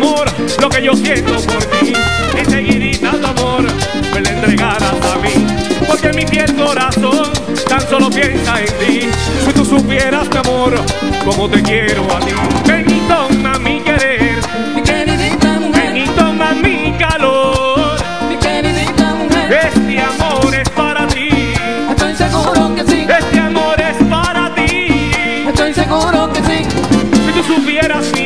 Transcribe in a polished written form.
amor, lo que yo siento por ti. Enseguidita tu amor me la entregarás a mí, porque mi fiel corazón tan solo piensa en ti. Si tú supieras, mi amor, cómo te quiero a ti. Ven y toma mi querer, Mi queridita mujer, ven y toma mi calor. mi queridita mujer, Este amor es para ti, estoy seguro que sí, este amor es para ti. estoy seguro que sí. Si tú supieras mi